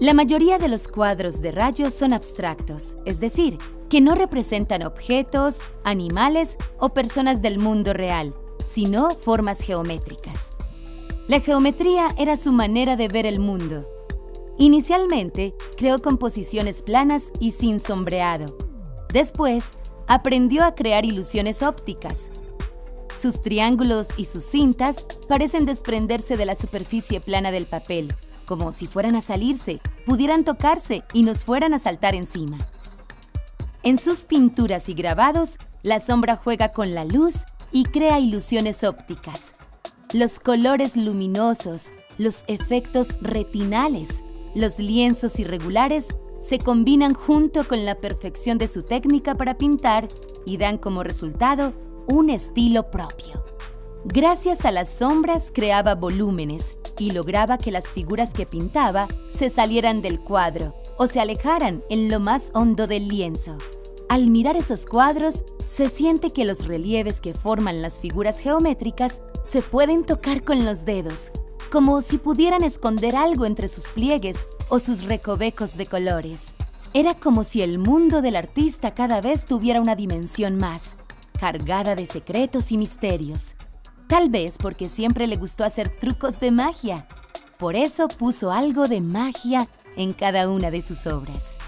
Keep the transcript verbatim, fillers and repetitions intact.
La mayoría de los cuadros de Rayo son abstractos, es decir, que no representan objetos, animales o personas del mundo real, sino formas geométricas. La geometría era su manera de ver el mundo. Inicialmente, creó composiciones planas y sin sombreado. Después, aprendió a crear ilusiones ópticas. Sus triángulos y sus cintas parecen desprenderse de la superficie plana del papel, como si fueran a salirse, pudieran tocarse y nos fueran a saltar encima. En sus pinturas y grabados, la sombra juega con la luz y crea ilusiones ópticas. Los colores luminosos, los efectos retinales, los lienzos irregulares se combinan junto con la perfección de su técnica para pintar y dan como resultado un estilo propio. Gracias a las sombras creaba volúmenes y lograba que las figuras que pintaba se salieran del cuadro o se alejaran en lo más hondo del lienzo. Al mirar esos cuadros, se siente que los relieves que forman las figuras geométricas se pueden tocar con los dedos, como si pudieran esconder algo entre sus pliegues o sus recovecos de colores. Era como si el mundo del artista cada vez tuviera una dimensión más, cargada de secretos y misterios. Tal vez porque siempre le gustó hacer trucos de magia. Por eso puso algo de magia en cada una de sus obras.